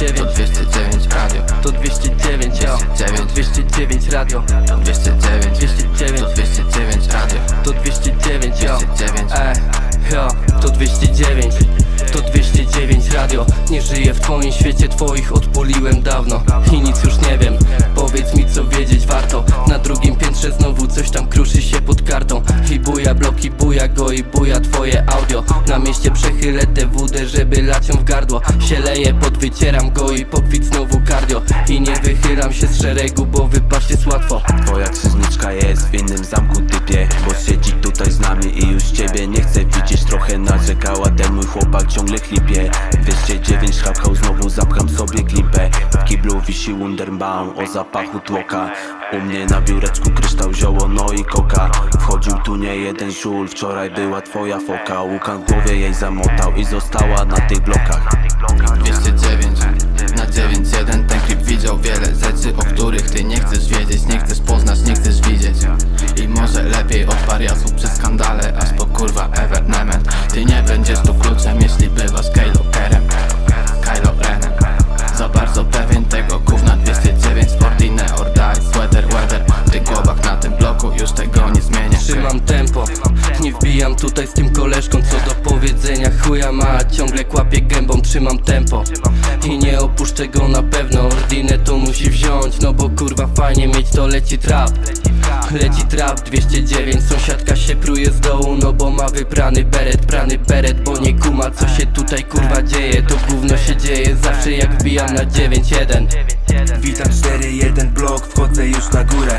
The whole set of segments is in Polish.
209, to 209 radio, to 209, yo, 209 radio, 209, 209, to 209 radio, to 209, yo, 209, yo, to 209, to 209 radio. Nie żyję w twoim świecie, twoich odpuliłem dawno i nic już nie wiem. Powiedz mi, co wiedzieć warto. Na drugim piętrze znowu coś tam kruszy się pod kartą. I buja bloki, buja go i buja twoje audio. Na mieście przechylę tę wódę, żeby lać ją w gardło. Się leję, podwycieram go i pokwit znowu cardio. I nie wychylam się z szeregu, bo wypaść jest łatwo. Twoja księżniczka jest w innym zamku typie, bo siedzi tutaj z nami i już ciebie nie chce widzieć. Trochę narzekała, ten mój chłopak ciągle klipie. 209 szlapkał, znowu zapcham sobie klipę. W kiblu wisi Wunderbaum o zapachu tłoka. U mnie na biureczku kryształ, zioło, no i koka. Wchodził tu nie jeden żul, wczoraj była twoja foka. Łukan w głowie jej zamotał i została na tych blokach. 209 na 91. Ten klip widział wiele rzeczy, o których ty nie chcesz wiedzieć, nie chcesz poznać, nie chcesz widzieć. I może lepiej od wariatów przez skandale, aż po kurwa evenement. Ty nie będziesz tu kluczem, jeśli bywasz Kylo Renem. Za bardzo pewien tego gówna. 209 Sportine or die, sweater, weather. W tych głowach na tym bloku już tego nie zmienię. Trzymam tempo, nie wbijam tutaj z tym koleżką, co do powiedzenia chuja ma. Ciągle kłapię gębą, trzymam tempo i nie opuszczę go na pewno. Ordinę to musi wziąć, no bo kurwa fajnie mieć, to leci trap. Leci trap 209, sąsiadka się pruje z dołu, no bo ma wyprany beret, bo nie kuma, co się tutaj kurwa dzieje. To gówno się dzieje zawsze jak wbijam na 9-1. Witam 4-1 blok, wchodzę już na górę.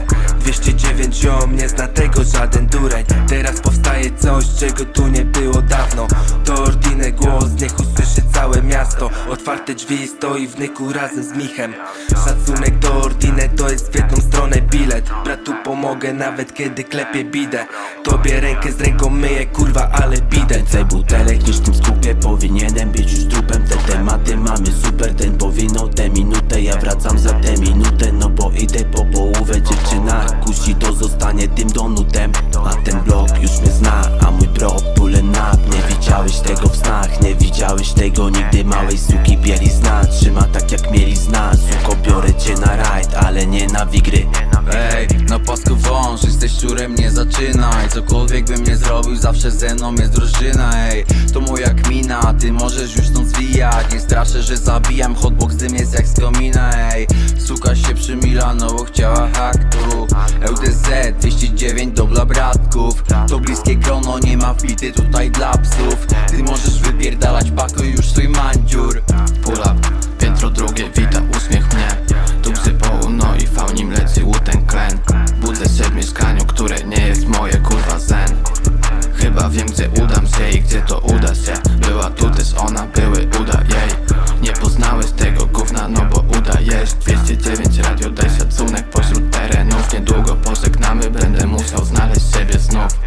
209 ziom, nie zna tego żaden dureń. Teraz powstaje coś, czego tu nie było dawno. To Ordinę głos, niech usłyszy całe miasto. Otwarte drzwi, stoi w nyku razem z Michem. Szacunek do Ordinę to jest w jedną stronę bilet. Bratu pomogę nawet kiedy klepie bidę. Tobie rękę z ręką myję, kurwa, ale bidę. Więcej butelek niż w tym skupie, powinienem być już trupem. Te tematy mamy super, ten powinął tę minutę. Ja wracam za tę minutę, no bo idę po połówę. Dziewczyna kusi, to zostanie tym donutem. A ten blok już mnie zna, a mój bro pulling up. Nie widziałeś tego w snach, nie widziałeś tego nigdy. Małej suki bielizna, trzyma tak jak mielizna. Suko, biorę cię na rajd, ale nie na wigry. Ej, na pasku wąż, jesteś szczurem, nie zaczynaj. Cokolwiek bym nie zrobił, zawsze ze mną jest drużyna. Ej, to moja kmina, ty możesz już stąd zwijać. Nie straszę, że zabijam, hotbox dym jest jak z komina. Ej, suka się przymila, no bo chciała haktu. LDZ 209 do dla bratków. To bliskie grono, nie ma wbity tutaj dla psów. Ty możesz wypierdalać, pakuj już swój mandziur. Pull up, piętro drugie, wita uśmiech mnie. Tu psy połu, no i faunim leci łuten klen. Budzę się w mieszkaniu, które nie jest moje, kurwa zen. Chyba wiem, gdzie udam się i gdzie to uda się. Była tu też ona, były uda jej. Nie poznałeś tego gówna, no bo udajesz. 209 radio, daj szacunek pośród terenów. Niedługo pożegnamy, będę musiał znaleźć siebie znów.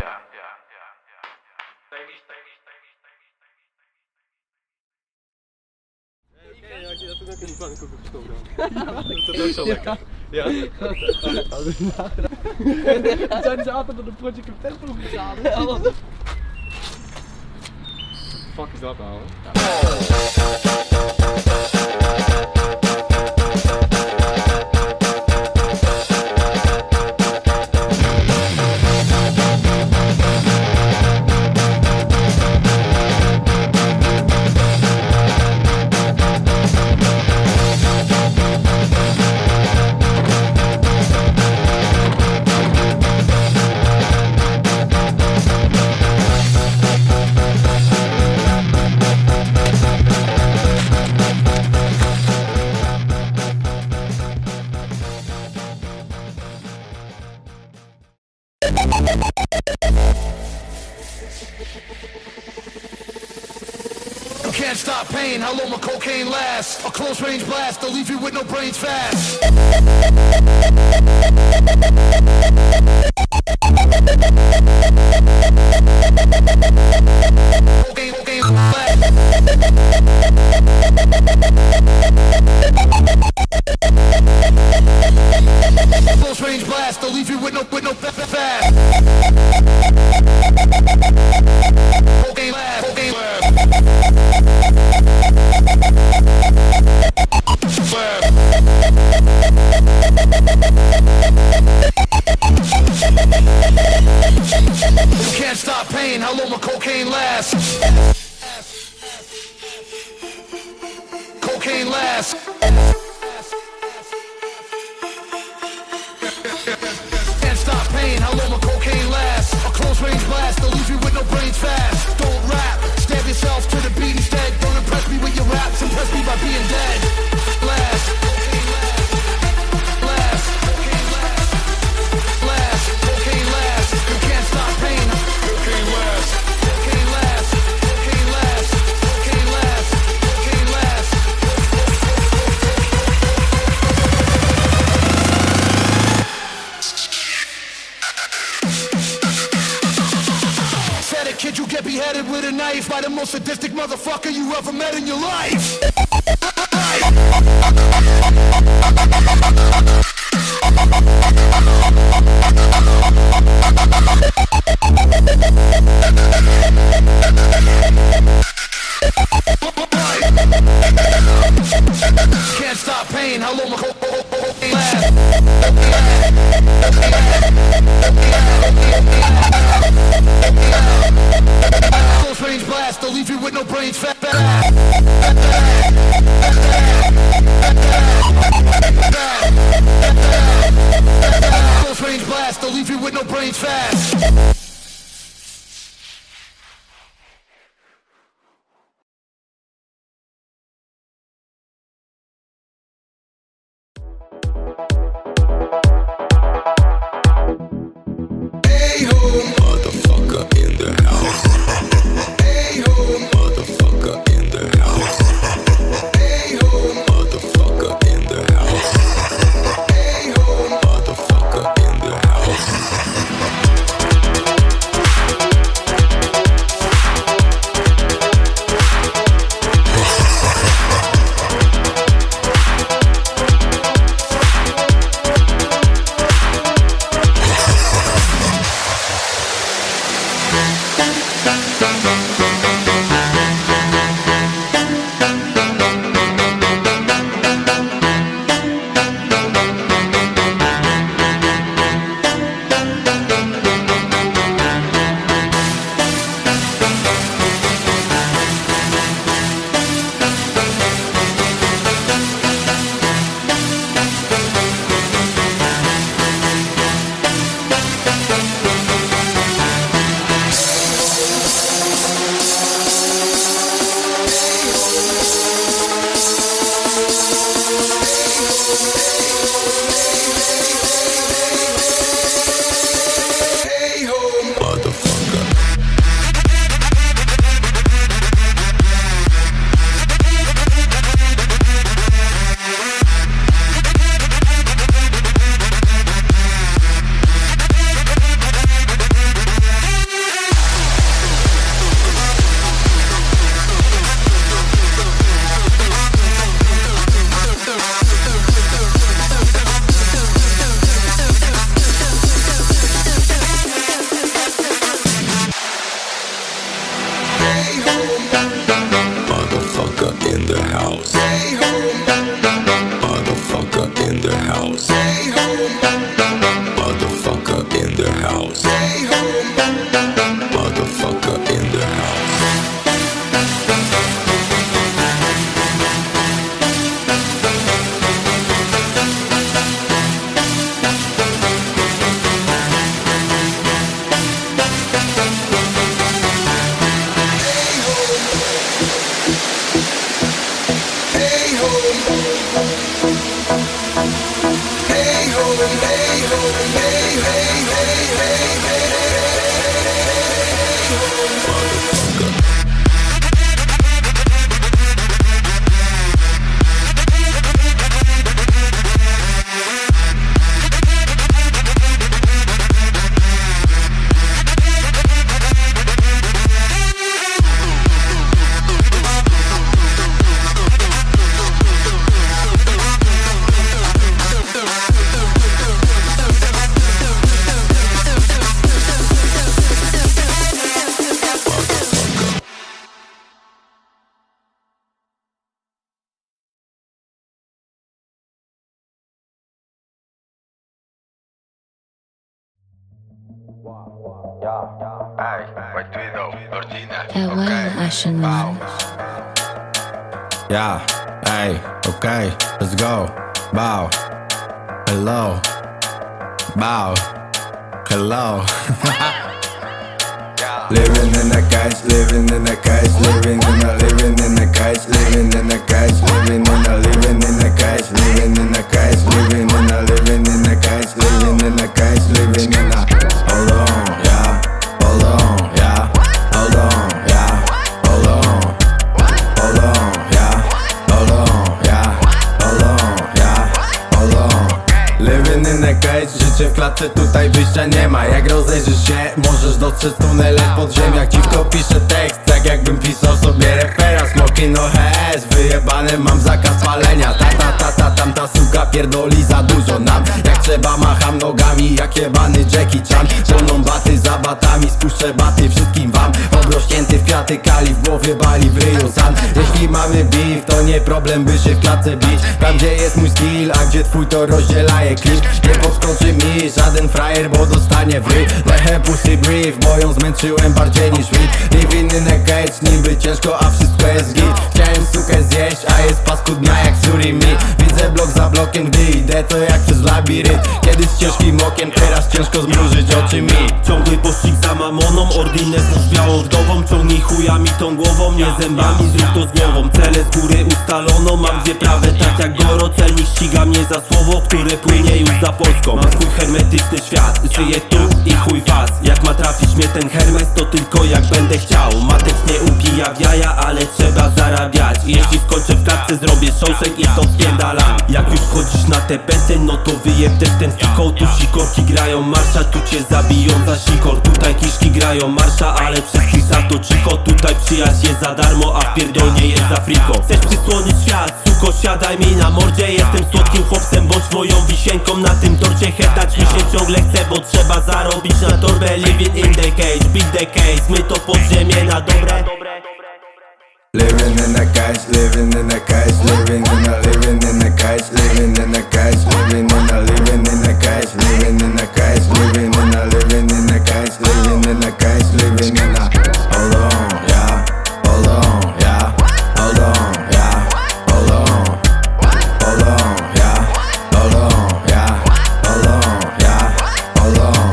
Zijn ze altijd op de Project Tempo gegaan? Fuck is dat nou? Can't stop pain, how long will cocaine last? A close range blast, they'll leave you with no brains fast. Cocaine blast. Close range blast, they'll leave you with no fast. Cocaine blast, cocaine blast. beheaded with a knife by the most sadistic motherfucker you ever met in your life. Can't stop pain, how long my cocaine last? Close range blast, they'll leave you with no brains fat. Close range blast, they'll leave you with no brains fast. I should know. Yeah, hey, okay, let's go. Bow, hello, bow, hello. Living in a cage, living in a cage, living in a cage, living in a cage, living in a cage, living in a cage, living in a cage, living in a cage, living in a. Hold on, yeah, hold on, yeah, hold on, yeah, hold on, hold on, yeah, hold on, yeah, hold on, yeah, hold on. Living in a cage, życie w klatce, tutaj wyjścia nie ma. Jak rozejrzysz się, możesz dostrzec tunele w podziemiach. Dziwko pisze tekst, tak jakbym pisał sobie repera. Smoki no HS, wyjebane mam zakaz palenia. Tamta suka pierdoli za dużo nam. Jak trzeba macham nogami, jak jebany Jackie Chan. Wolną baty za batami, spuszczę baty wszystkim wam. Obrośnięty w kwiaty kali, w głowie bali, w ryju san. Jeśli mamy beef, to nie problem by się w klatce bić. Tam gdzie jest mój skill, a gdzie twój to rozdzielaje klip. Nie podskoczy mi żaden frajer, bo dostanie w ryj. Lechę pussy brief, bo ją zmęczyłem bardziej niż weed. Living in a cage, niby ciężko, a wszystko jest git. Chciałem sukę zjeść, a jest paskudna jak surimi. Widzę blok za blokiem, gdy idę to jak przez labirynt. Kiedyś ciężkim okiem, teraz ciężko zmrużyć oczy mi. Ciągły pościg za mamoną, ordinę z białą wdową. Ciągnij chujami tą głową, nie zębami, zrób to z głową. Cele z góry ustalono, mam dwie prawe tak jak Goro. Celnik ściga mnie za słowo, które płynie już za Polską. Mam swój hermetyczny świat, żyję tu i chuj was. Jak ma trafić mnie ten Hermes, to tylko jak będę chciał. Matek nie upija w jaja, ale trzeba zarabiać. I jeśli skończę w klatce, zrobię showszek i stąd spierdalam. Jak już wchodzisz na te pęty, no to wyjeb też ten stikol. Tu sikorki grają marsza, tu cię zabiją za sikor. Tutaj kiszki grają marsza, ale przez Krisa to cicho. Tutaj przyjaźń jest za darmo, a w pierdolnie jest za friko. Chcesz przysłonić świat, suko, siadaj mi na mordzie. Jestem słodkim chłopcem, bądź moją wisienką na tym torcie. Hetać mi się ciągle chce, bo trzeba zarobić na torbę. Living in the cage, beat the case, my to podziemie na dobre. Living in a cage, living in a cage, living in a cage, living in a cage, living in a living in a cage, living in a cage, living in a living in a cage, living in a cage, living in a. Hold on, yeah, hold on, yeah, hold on, yeah, hold on, hold on, yeah, hold on, yeah, hold on, yeah, hold on.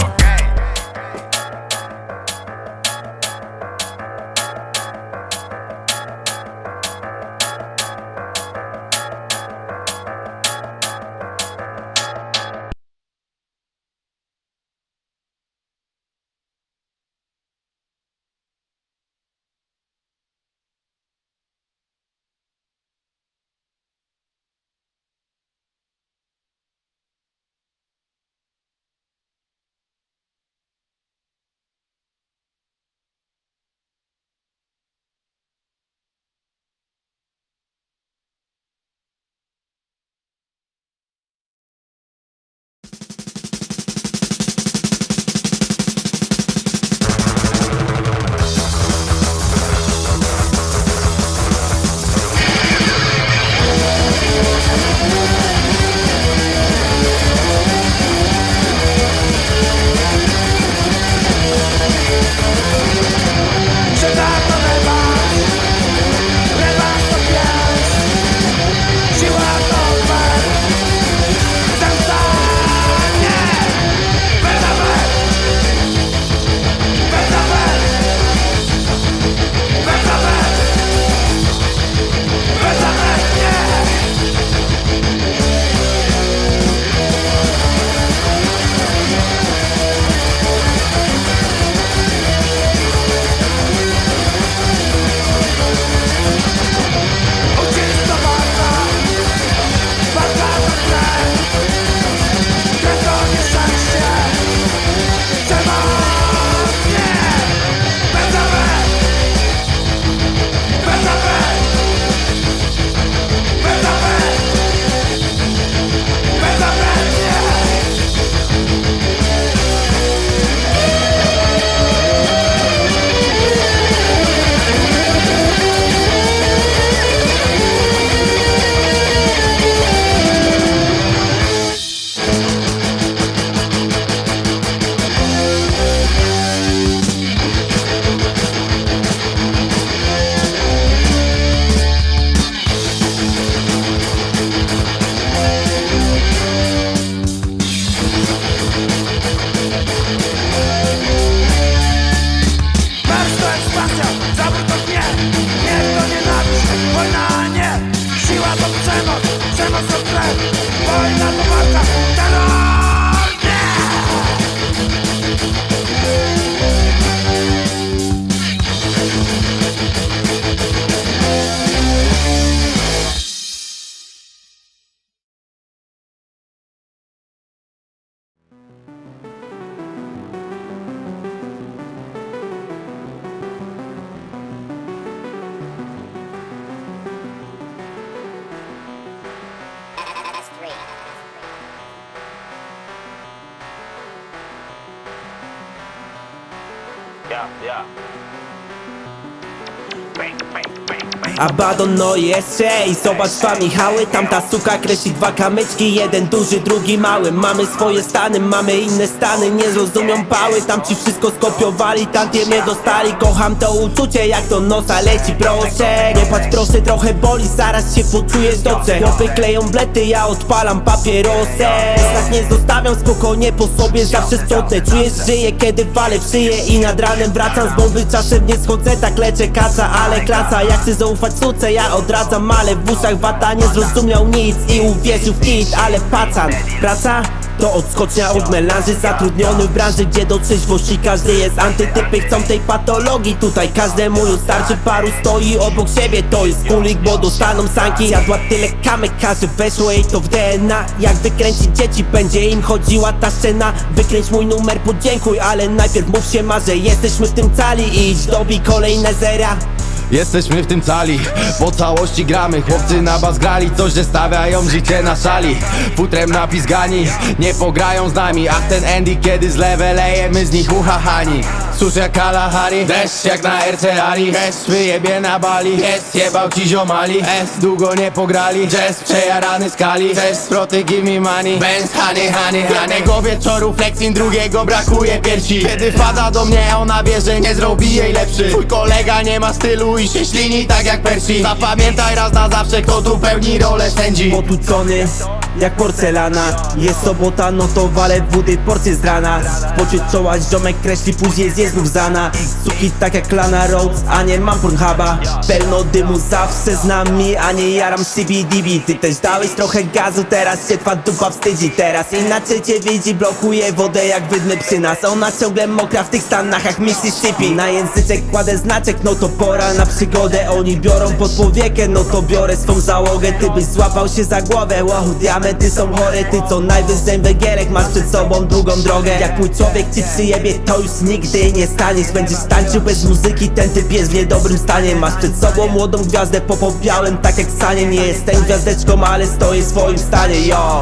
Abaddon no jeszcze i zobacz dwa Michały. Tamta suka kreśli dwa kamyczki, jeden duży, drugi mały. Mamy swoje stany, mamy inne stany, nie zrozumią pały. Tamci wszystko skopiowali, tamtie mnie dostali. Kocham to uczucie, jak do nosa leci, proszę. Nie patrz proszę, trochę boli, zaraz się poczujesz dobrze. Chłopy kleją blety, ja odpalam papierosę. Tak nie zostawiam, spokojnie po sobie zawsze sprzątnę. Czujesz, żyję, kiedy walę w szyję i nad ranem wracam z bomby. Czasem nie schodzę, tak leczę kaca, ale klasa. Jak chcę zaufać suce, ja odradzam, ale w uszach wata. Nie zrozumiał nic i uwierzył w hit, ale pacan. Praca? To odskocznia od melanży, zatrudniony w branży, gdzie do trzeźwości każdy jest antytypy. Chcą tej patologii, tutaj każdemu już starczy. Paru stoi obok siebie, to jest kulik, bo dostaną sanki. Jadła tyle kamek, każdy weszło jej to w DNA. Jak wykręcić dzieci, będzie im chodziła ta scena. Wykręć mój numer, podziękuj, ale najpierw mów się ma, że jesteśmy w tym cali i idź dobij kolejne zera. Jesteśmy w tym cali, po całości gramy. Chłopcy na bas grali, coś że stawiają życie na szali. Futrem napizgani, nie pograją z nami. Ach ten Andy, kiedy z lewe leje, my z nich uchachani. Susz jak Kalahari, deszcz jak na RC-Ari. Deszcz wyjebie na Bali, jest jebał ci ziomali. Długo nie pograli, jazz przejarany skali. Chcesz zwroty, give me money, Benz, honey. Jednego wieczoru flexing, drugiego brakuje piersi. Kiedy wpada do mnie, ona wie, że nie zrobi jej lepszy. Twój kolega nie ma stylu i się ślini tak jak Persi. Zapamiętaj raz na zawsze, kto tu pełni rolę sędzi. Potłuczony jak porcelana. Jest sobota, no to walę wody porcję z rana. Poczuć czoła, ziomek kreśli, później zje znów zana. Suki tak jak Lana Rhodes, a nie mam Pornhuba. Pełno dymu zawsze z nami, a nie jaram CBDB. Ty też dałeś trochę gazu, teraz się twa dupa wstydzi. Teraz inaczej cię widzi, blokuje wodę jak wydmy przy nas. Ona ciągle mokra w tych stanach jak Mississippi. Na języczek kładę znaczek, no to pora na przygodę. Oni biorą pod powiekę, no to biorę swą załogę. Ty byś złapał się za głowę, wow, diamenty są chore. Ty co najwyżej węgierek, masz przed sobą długą drogę. Jak mój człowiek ci przyjebie, to już nigdy nie staniesz. Będziesz tańczył bez muzyki, ten typ jest w niedobrym stanie. Masz przed sobą młodą gwiazdę, popobiałem tak jak sanie. Nie jestem gwiazdeczką, ale stoję w swoim stanie, yo.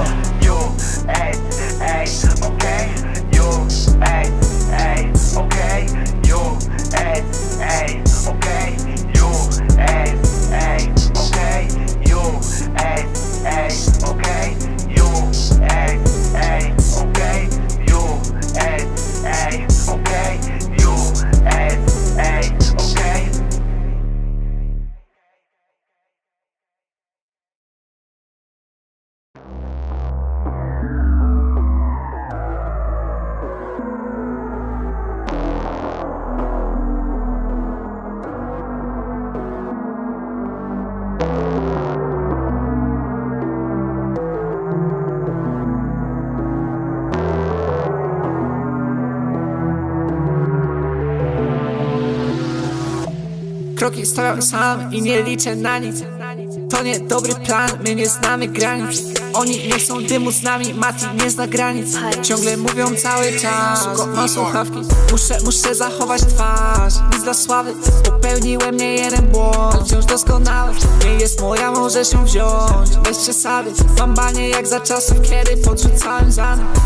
Kroki stawiam sam i nie liczę na nic. To nie dobry plan, my nie znamy granic. Oni nie chcą dymu z nami, Mati nie zna granic. Ciągle mówią cały czas, mam słuchawki. Muszę zachować twarz, nic dla sławy. Popełniłem nie jeden błąd, wciąż doskonały. Nie jest moja, możesz ją wziąć, bez przesady. Mam banie jak za czasów, kiedy podrzucałem za mną.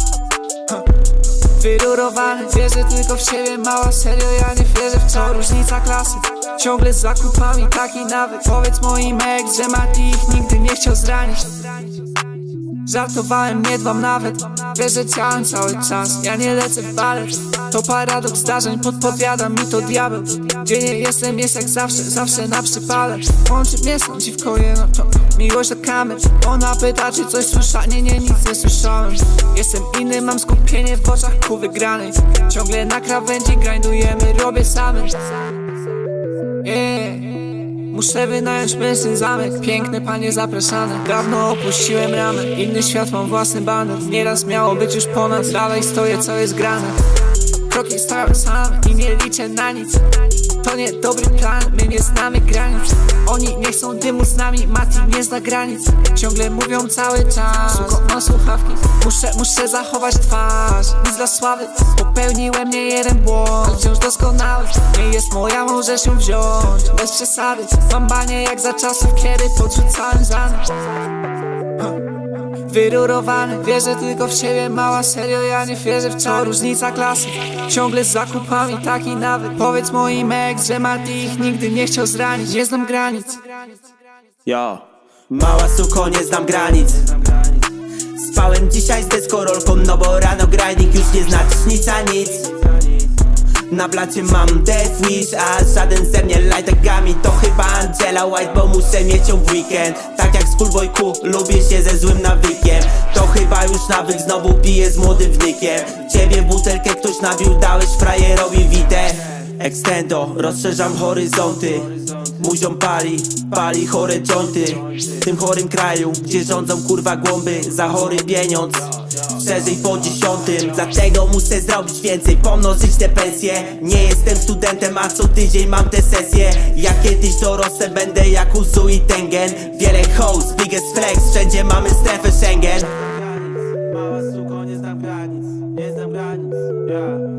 Wyrurowany, wierzę tylko w siebie, mała, serio, ja nie wierzę w co. Różnica klasy, ciągle z zakupami, taki nawyk. Powiedz moim ex, że Mati ich nigdy nie chciał zranić. Żartowałem, nie dbam nawet, wiesz, że działam cały czas. Ja nie lecę w balet, to paradoks zdarzeń, podpowiada mi to diabeł. Gdzie nie jestem, jest jak zawsze na przypale. Łączy mnie sądzi w kolano, to miłość do kamer. Ona pyta, czy coś słysza, nie, nic nie słyszałem. Jestem inny, mam skupienie w oczach ku wygranej. Ciągle na krawędzi grindujemy, robię samy. Muszę wynająć mężczyzn zamek, piękne panie zapraszane. Dawno opuściłem ramę, inny świat, mam własny baner. Nieraz miało być już po nas, dalej stoję, co jest grane. Kroki stawiam sam i nie liczę na nic. To nie dobry plan, my nie znamy granic. Oni nie chcą dymu z nami, Mati nie zna granic. Ciągle mówią cały czas, mam słuchawki. Muszę zachować twarz, nic dla sławy. Popełniłem nie jeden błąd, wciąż doskonały. Nie jest moja, możesz ją wziąć, bez przesady. Mam banie jak za czasów, kiedy podrzucałem za mną. Wyrurowany, wierzę tylko w siebie, mała, serio, ja nie wierzę w to różnica klasy. Ciągle z zakupami, taki nawyk. Powiedz moim ex, że Mati ich nigdy nie chciał zranić. Nie znam granic. Yo, mała suko, nie znam granic. Spałem dzisiaj z deskorolką, no bo rano grinding już nie znaczysz nic a nic. Na blacie mam Death Wish, a żaden ze mnie lajtegami. To chyba Angela White, bo muszę mieć ją w weekend. Tak jak Schoolboy Q, lubię się ze złym nawykiem. To chyba już nawyk, znowu piję z młodym wnykiem. Ciebie butelkę ktoś nabił, dałeś frajerowi witę. Extendo, rozszerzam horyzonty. Muziom pali chore jointy. W tym chorym kraju, gdzie rządzą kurwa głąby za chory pieniądz. Szerzej po 10, dlatego muszę zrobić więcej, pomnożyć te pensje. Nie jestem studentem, a co tydzień mam te sesje. Jak kiedyś dorosnę, będę jak Uzu i Tengen. Wiele hoes, biggest flex, wszędzie mamy strefę Schengen. Mała suko, nie znam granic, nie znam granic, yeah.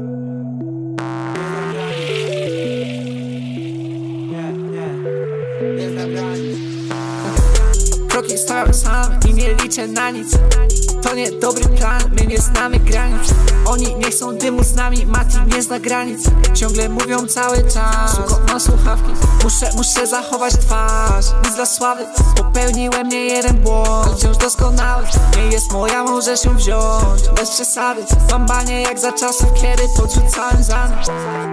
Kroki stoją same i nie liczę na nic. To nie dobry plan, my nie znamy granic. Oni nie chcą dymu z nami, Mati nie zna granic. Ciągle mówią cały czas, suko ma słuchawki. Muszę zachować twarz, nic dla sławy. Popełniłem nie jeden błąd, wciąż doskonały. Nie jest moja, możesz ją wziąć, bez przesady. Mam banie jak za czasów, kiedy podrzucałem za nas.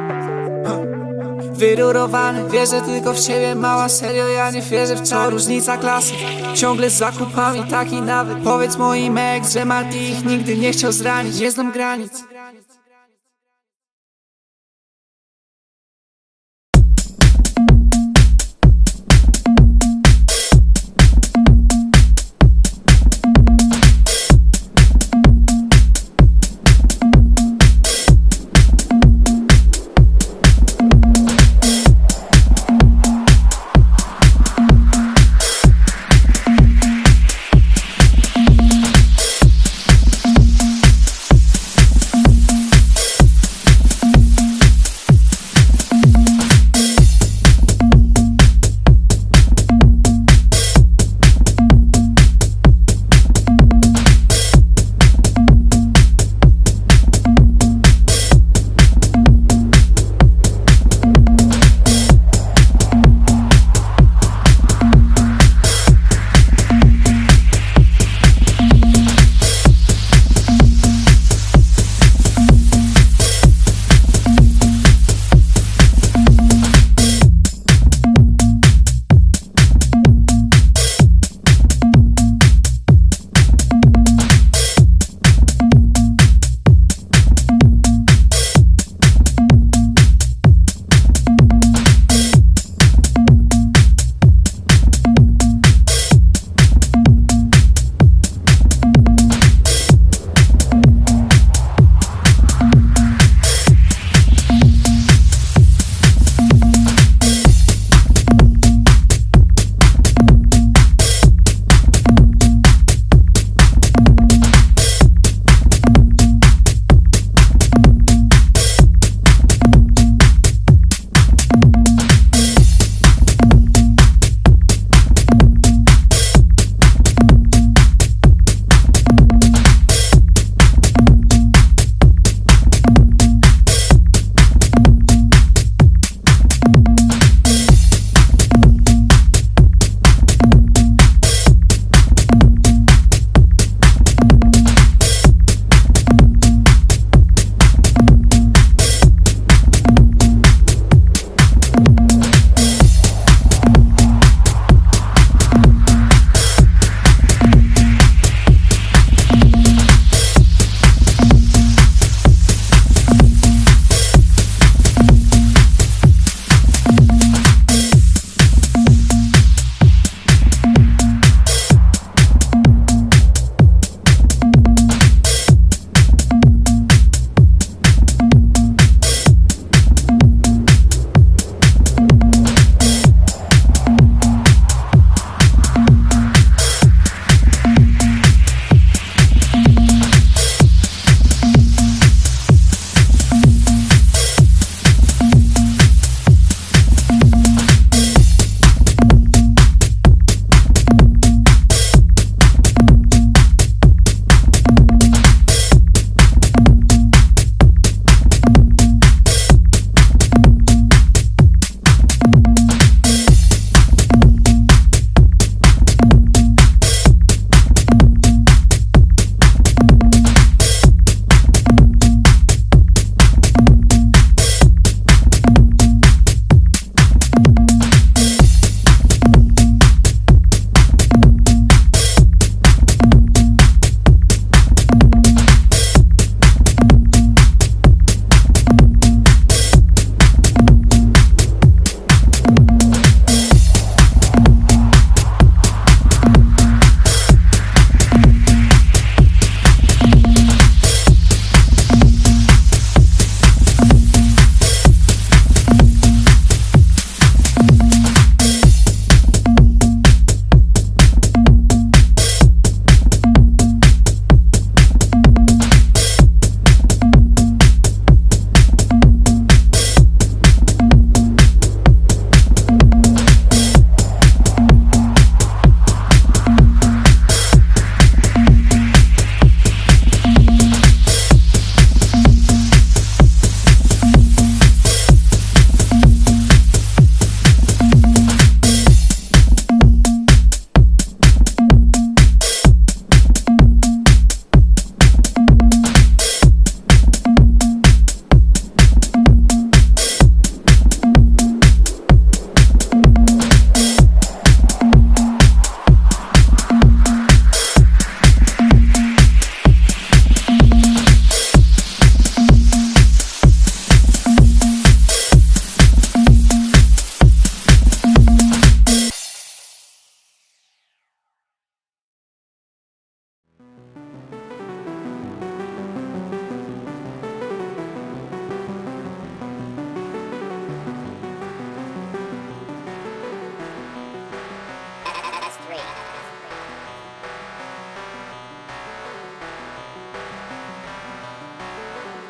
Wyrurowany, wierzę tylko w siebie, mała, serio, ja nie wierzę w to różnica klasy. Ciągle z zakupami, taki nawyk. Powiedz moim ex, że Mati ich nigdy nie chciał zranić. Nie znam granic.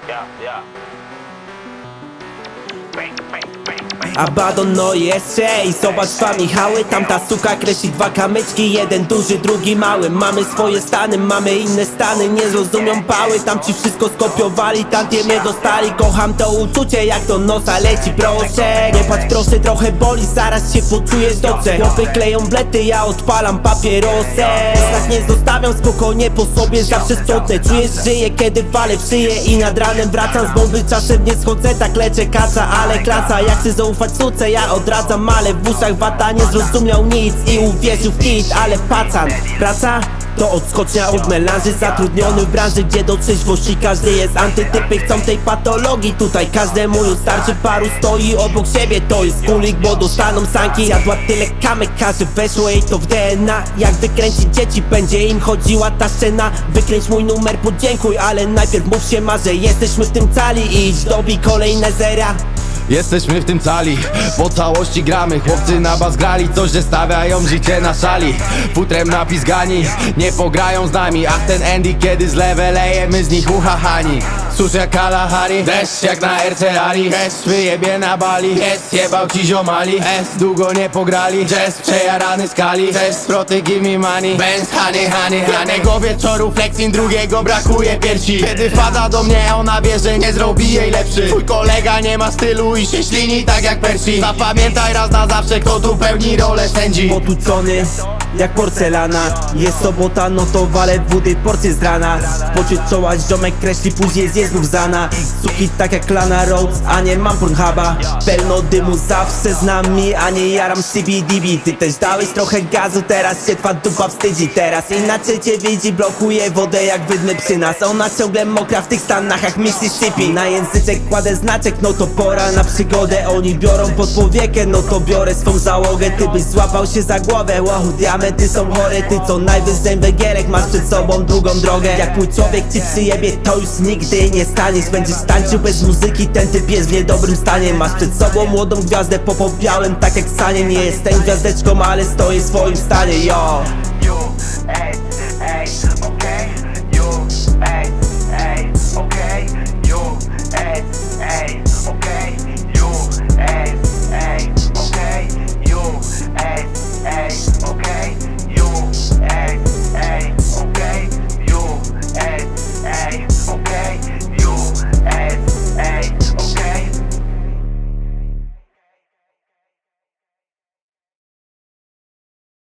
Abaddon no jeszcze i zobacz dwa Michały. Tamta suka kreśli dwa kamyczki, jeden duży, drugi mały. Mamy swoje stany, mamy inne stany, nie zrozumią pały. Tamci wszystko skopiowali, tamtie mnie dostali. Kocham to uczucie, jak do nosa leci, proszę. Nie patrz proszę, trochę boli, zaraz się poczujesz dobrze. Chłopy kleją blety, ja odpalam papierosę. Tak nie zostawiam spokojnie po sobie, zawsze sprzątnę. Czujesz, żyję, kiedy walę w szyję i nad ranem wracam z bomby. Czasem nie schodzę, tak leczę kaca, ale klasa. Jak chcę zaufać suce, ja odradzam, ale w uszach wata. Nie zrozumiał nic i uwierzył w hit, ale pacan. Praca? To odskocznia od melanży, zatrudniony w branży, gdzie do trzeźwości każdy jest antytypy. Chcą tej patologii, tutaj każdemu już starczy. Paru stoi obok siebie, to jest kulik, bo dostaną sanki. Jadła tyle kamek, każdy weszło jej to w DNA. Jak wykręcić dzieci, będzie im chodziła ta scena. Wykręć mój numer, podziękuj, ale najpierw mów się ma, że jesteśmy w tym cali i idź dobij kolejne zera. Jesteśmy w tym cali, po całości gramy. Chłopcy na bas grali, coś że stawiają życie na szali. Futrem napizgani, nie pograją z nami. Ach ten Andy, kiedy z lewe leje, my z nich uchachani. Susz jak Kalahari, deszcz jak na RC-Ari. Deszcz wyjebie na Bali, jest jebał ci ziomali. Długo nie pograli, jazz przejarany skali. Też zwroty give me money, Benz honey. Jednego wieczoru flexing, drugiego brakuje piersi. Kiedy wpada do mnie, ona wie, że nie zrobi jej lepszy. Twój kolega nie ma stylu i się ślini tak jak Persi. Zapamiętaj raz na zawsze, kto tu pełni rolę sędzi. Potłuczony jak porcelana. Jest sobota, no to walę wody porcję z rana. Poczuć czoła, ziomek kreśli, później zje znów zana. Suki tak jak Lana Rhodes, a nie mam Pornhuba. Pełno dymu zawsze z nami, a nie jaram CBDB. Ty też dałeś trochę gazu, teraz się twa dupa wstydzi. Teraz inaczej cię widzi, blokuje wodę jak wydmy przy nas. Ona ciągle mokra w tych stanach jak Mississippi. Na języczek kładę znaczek, no to pora na przygodę. Oni biorą pod powiekę, no to biorę swą załogę. Ty byś złapał się za głowę, wow, diamenty są chore. Ty co najwyżej węgielek, masz przed sobą długą drogę. Jak mój człowiek ci przyjebie, to już nigdy nie staniesz. Będziesz tańczył bez muzyki, ten typ jest w niedobrym stanie. Masz przed sobą młodą gwiazdę, popobiałem tak jak sanie. Nie jestem gwiazdeczką, ale stoję w swoim stanie, yo.